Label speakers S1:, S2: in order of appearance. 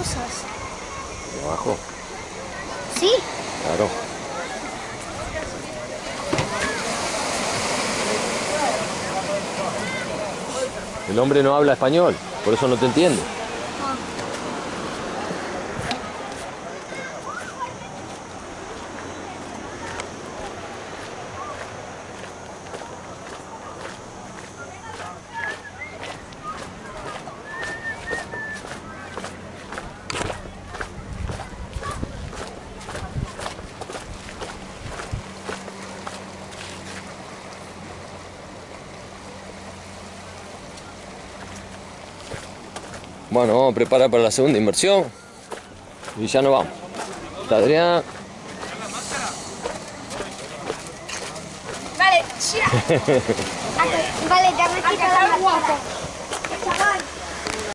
S1: cosas.
S2: ¿De abajo?
S1: Sí.
S2: Claro. El hombre no habla español, por eso no te entiende. Bueno, vamos a preparar para la segunda inversión. Y ya nos vamos. Está Adrián.
S1: Vale, vale, ya me quito la máscara.